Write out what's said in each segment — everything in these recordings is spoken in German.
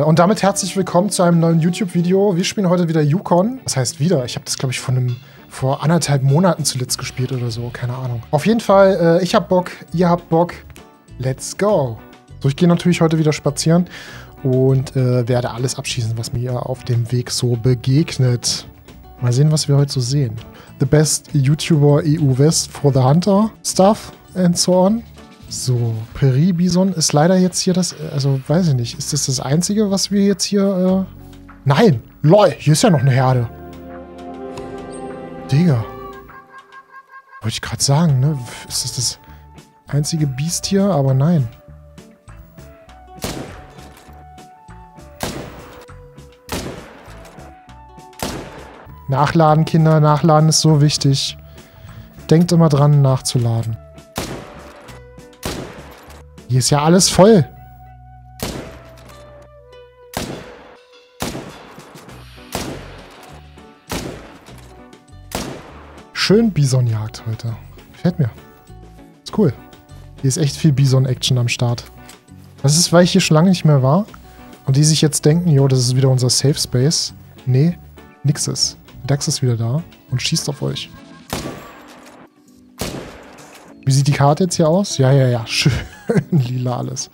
Und damit herzlich willkommen zu einem neuen YouTube-Video. Wir spielen heute wieder Yukon. Das heißt wieder, ich habe das glaube ich vor 1,5 Monaten zuletzt gespielt oder so, keine Ahnung. Auf jeden Fall, ich hab Bock, ihr habt Bock. Let's go. So, ich gehe natürlich heute wieder spazieren und werde alles abschießen, was mir auf dem Weg so begegnet. Mal sehen, was wir heute so sehen. The best YouTuber EU West for the Hunter Stuff and so on. So, Prärie Bison ist leider jetzt hier das, also weiß ich nicht, ist das das Einzige, was wir jetzt hier, Nein! LOL, hier ist ja noch eine Herde. Digga. Wollte ich gerade sagen, ne? Ist das einzige Biest hier? Aber nein. Nachladen, Kinder, nachladen ist so wichtig. Denkt immer dran, nachzuladen. Hier ist ja alles voll. Schön Bisonjagd heute. Gefällt mir. Ist cool. Hier ist echt viel Bison-Action am Start. Das ist, weil ich hier schon lange nicht mehr war. Und die sich jetzt denken, jo, das ist wieder unser Safe Space. Nee, nix ist. Dax ist wieder da und schießt auf euch. Wie sieht die Karte jetzt hier aus? Ja. Schön lila alles.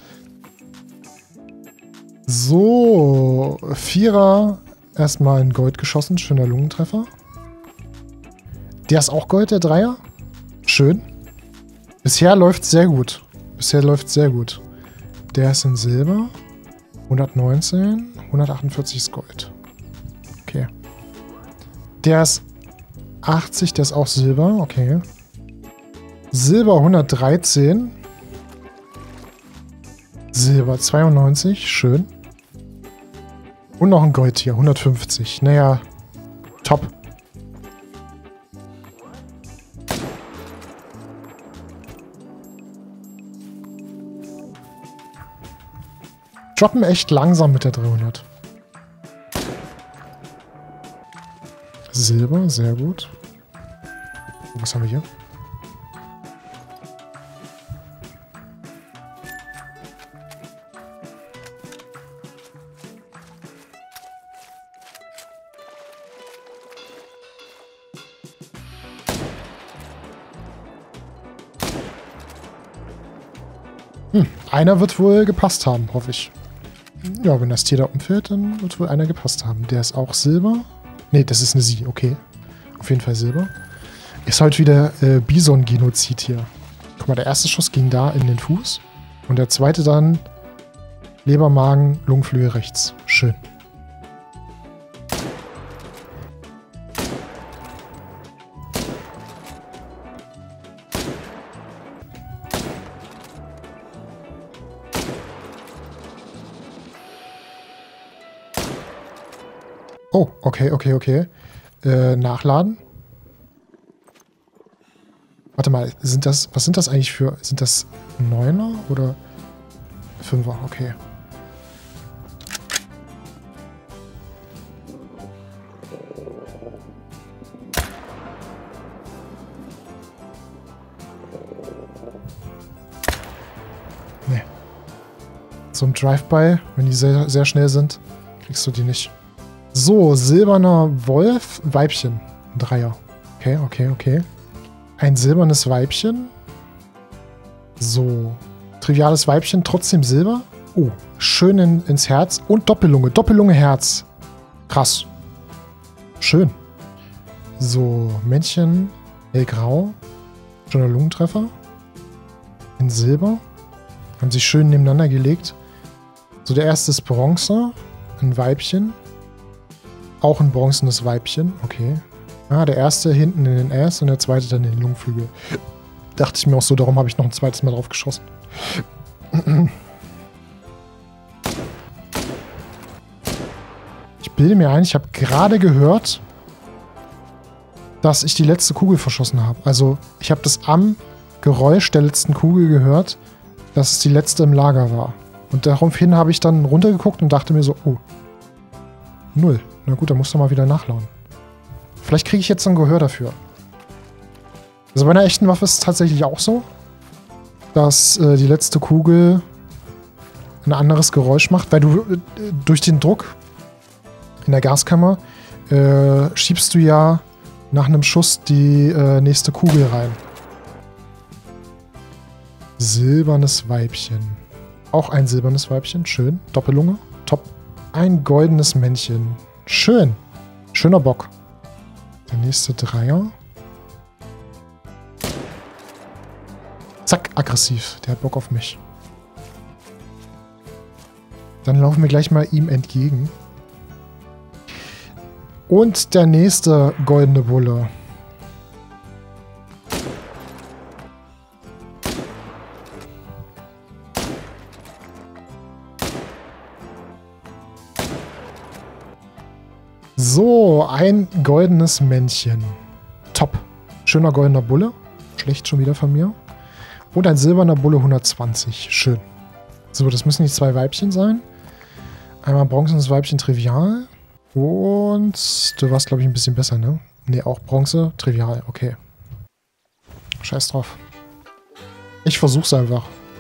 So. Vierer. Erstmal in Gold geschossen. Schöner Lungentreffer. Der ist auch Gold, der Dreier. Schön. Bisher läuft sehr gut. Der ist in Silber. 119. 148 ist Gold. Okay. Der ist 80. Der ist auch Silber. Okay. Silber 113. Silber 92. Schön. Und noch ein Gold hier. 150. Naja. Top. Droppen echt langsam mit der 300. Silber, sehr gut. Was haben wir hier? Einer wird wohl gepasst haben, hoffe ich. Ja, wenn das Tier da umfällt, dann wird wohl einer gepasst haben. Der ist auch Silber. Ne, das ist eine Sie, okay. Auf jeden Fall Silber. Ist halt wieder Bison-Genozid hier. Guck mal, der erste Schuss ging da in den Fuß. Und der zweite dann Leber, Magen, Lungenflügel rechts. Schön. Oh, okay. Nachladen. Warte mal, was sind das eigentlich für, sind das 9er oder 5er? Okay. Nee. So ein Drive-By, wenn die sehr, sehr schnell sind, kriegst du die nicht. So, silberner Wolf, Weibchen. Ein Dreier. Okay. Ein silbernes Weibchen. So. Triviales Weibchen, trotzdem Silber. Oh, schön ins Herz. Und Doppellunge. Doppellunge Herz. Krass. Schön. So, Männchen, hellgrau. Schöner Lungentreffer. In Silber. Haben sich schön nebeneinander gelegt. So, der erste ist Bronze. Ein Weibchen. Auch ein bronzenes Weibchen. Okay. Ah, der erste hinten in den Ass und der zweite dann in den Lungenflügel. Dachte ich mir auch so, darum habe ich noch ein zweites Mal drauf geschossen. Ich bilde mir ein, ich habe gerade gehört, dass ich die letzte Kugel verschossen habe. Also, ich habe das am Geräusch der letzten Kugel gehört, dass es die letzte im Lager war. Und daraufhin habe ich dann runtergeguckt und dachte mir so, oh, 0. Na gut, dann musst du mal wieder nachladen. Vielleicht kriege ich jetzt ein Gehör dafür. Also bei einer echten Waffe ist es tatsächlich auch so, dass die letzte Kugel ein anderes Geräusch macht, weil du durch den Druck in der Gaskammer schiebst du ja nach einem Schuss die nächste Kugel rein. Silbernes Weibchen. Auch ein silbernes Weibchen. Schön. Doppellunge. Top. Ein goldenes Männchen. Schön. Schöner Bock. Der nächste Dreier. Zack, aggressiv. Der hat Bock auf mich. Dann laufen wir gleich mal ihm entgegen. Und der nächste goldene Bulle. So, ein goldenes Männchen. Top. Schöner goldener Bulle. Schlecht schon wieder von mir. Und ein silberner Bulle 120. Schön. So, das müssen die 2 Weibchen sein. Einmal bronzenes Weibchen Trivial. Und du warst, glaube ich, ein bisschen besser, ne? Ne, auch Bronze Trivial. Okay. Scheiß drauf. Ich versuch's einfach.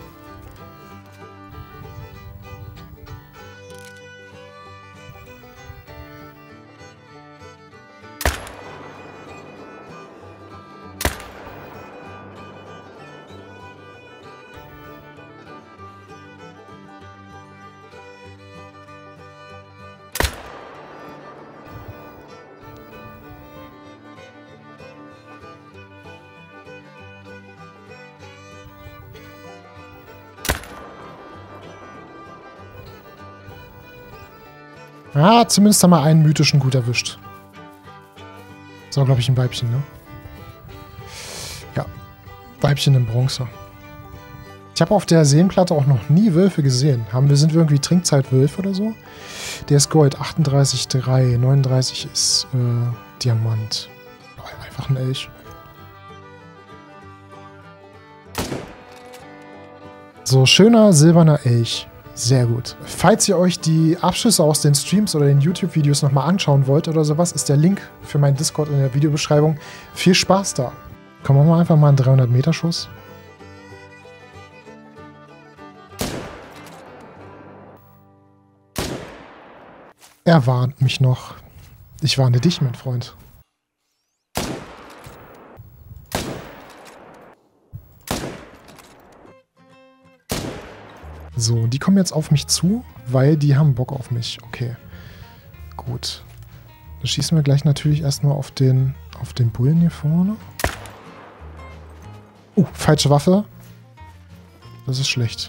Ah, zumindest haben wir einen mythischen gut erwischt. So, glaube ich, ein Weibchen, ne? Ja. Weibchen in Bronze. Ich habe auf der Seenplatte auch noch nie Wölfe gesehen. Sind wir irgendwie Trinkzeitwölfe oder so? Der ist Gold, 38,3. 39 ist Diamant. Oh, einfach ein Elch. So, schöner silberner Elch. Sehr gut. Falls ihr euch die Abschüsse aus den Streams oder den YouTube-Videos nochmal anschauen wollt oder sowas, ist der Link für meinen Discord in der Videobeschreibung. Viel Spaß da. Komm, machen wir einfach mal einen 300-Meter-Schuss. Er warnt mich noch. Ich warne dich, mein Freund. So, die kommen jetzt auf mich zu, weil die haben Bock auf mich. Okay, gut. Dann schießen wir gleich natürlich erstmal auf den Bullen hier vorne. Falsche Waffe. Das ist schlecht.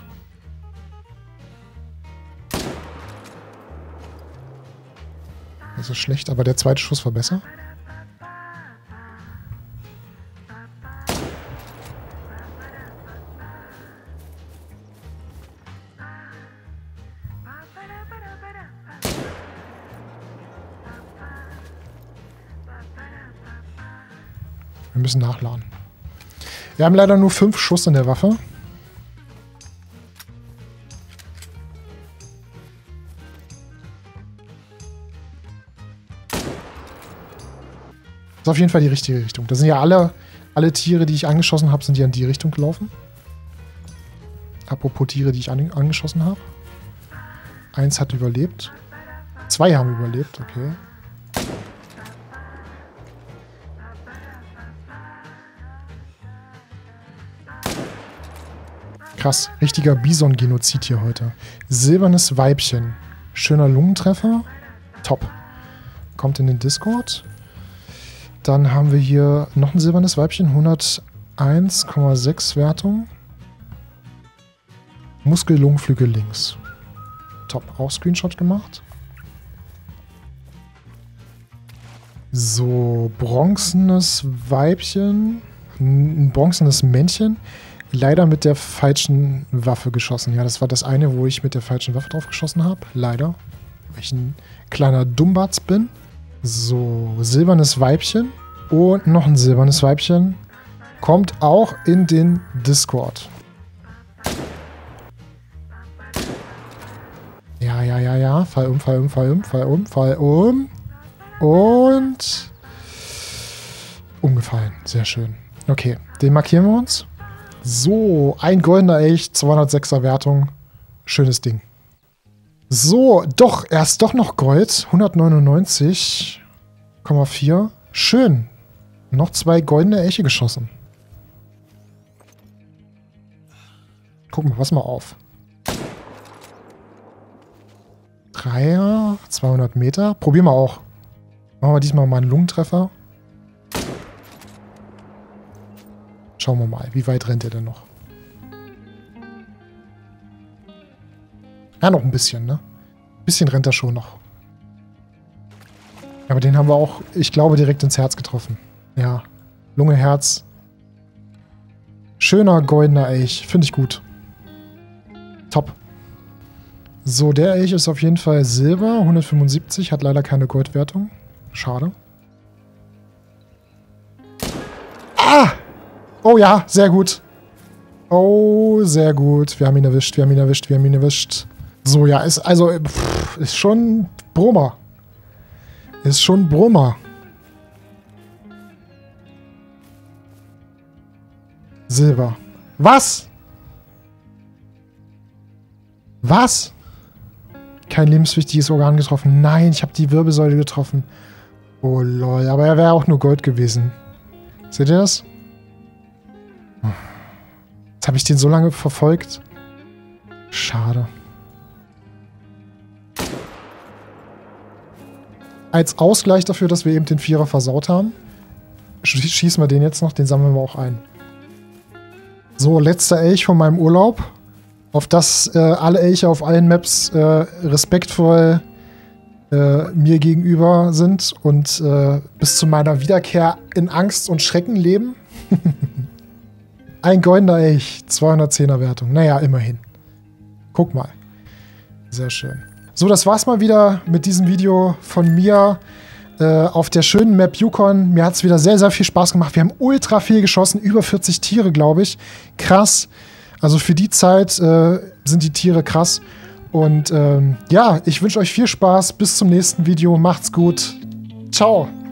Das ist schlecht, aber der zweite Schuss war besser. Wir müssen nachladen. Wir haben leider nur 5 Schuss in der Waffe. Das ist auf jeden Fall die richtige Richtung. Das sind ja alle Tiere, die ich angeschossen habe, sind ja in die Richtung gelaufen. Apropos Tiere, die ich angeschossen habe. 1 hat überlebt. 2 haben überlebt, okay. Krass, richtiger Bison-Genozid hier heute. Silbernes Weibchen. Schöner Lungentreffer. Top. Kommt in den Discord. Dann haben wir hier noch ein silbernes Weibchen. 101,6 Wertung. Muskel-Lungenflügel links. Top. Auch Screenshot gemacht. So, bronzenes Weibchen. Ein bronzenes Männchen. Leider mit der falschen Waffe geschossen. Ja, das war das eine, wo ich mit der falschen Waffe drauf geschossen habe. Leider. Weil ich ein kleiner Dummbatz bin. So, silbernes Weibchen. Und noch ein silbernes Weibchen. Kommt auch in den Discord. Ja, ja, ja, ja. Fall um, Fall um, Fall um, Fall um, Fall um. Und umgefallen. Sehr schön. Okay, den markieren wir uns. So, ein goldener Elch, 206er Wertung. Schönes Ding. So, doch, er ist doch noch Gold. 199,4. Schön. Noch 2 goldene Elche geschossen. Gucken wir was mal auf. 3er, 200 Meter. Probieren wir auch. Machen wir diesmal mal einen Lungentreffer. Schauen wir mal, wie weit rennt er denn noch? Ja, noch ein bisschen, ne? Ein bisschen rennt er schon noch. Aber den haben wir auch, ich glaube, direkt ins Herz getroffen. Ja, Lunge, Herz. Schöner goldener Elch. Finde ich gut. Top. So, der Elch ist auf jeden Fall Silber. 175, hat leider keine Goldwertung. Schade. Ah! Oh ja, sehr gut. Oh, sehr gut. Wir haben ihn erwischt, wir haben ihn erwischt, wir haben ihn erwischt. So, ja, ist also, ist schon Brummer. Ist schon Brummer. Silber. Was? Was? Kein lebenswichtiges Organ getroffen. Nein, ich habe die Wirbelsäule getroffen. Oh lol, aber er wäre auch nur Gold gewesen. Seht ihr das? Jetzt habe ich den so lange verfolgt. Schade. Als Ausgleich dafür, dass wir eben den Vierer versaut haben, schießen wir den jetzt noch, den sammeln wir auch ein. So, letzter Elch von meinem Urlaub. Auf das alle Elche auf allen Maps respektvoll mir gegenüber sind und bis zu meiner Wiederkehr in Angst und Schrecken leben. Ein goldener Elch, 210er Wertung. Naja, immerhin. Guck mal. Sehr schön. So, das war's mal wieder mit diesem Video von mir auf der schönen Map Yukon. Mir hat's wieder sehr, sehr viel Spaß gemacht. Wir haben ultra viel geschossen, über 40 Tiere, glaube ich. Krass. Also für die Zeit sind die Tiere krass. Und ja, ich wünsche euch viel Spaß. Bis zum nächsten Video. Macht's gut. Ciao.